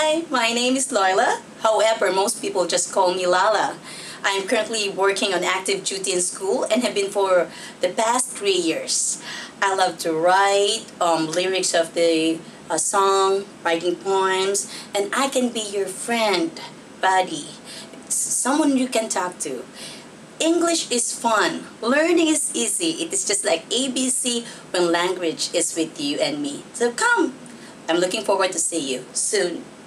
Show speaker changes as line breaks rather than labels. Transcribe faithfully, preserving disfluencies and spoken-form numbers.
Hi, my name is Loila. However, most people just call me Lala. I'm currently working on active duty in school and have been for the past three years. I love to write um, lyrics of the uh, song, writing poems, and I can be your friend, buddy, someone you can talk to. English is fun. Learning is easy. It is just like A B C when language is with you and me. So come. I'm looking forward to see you soon.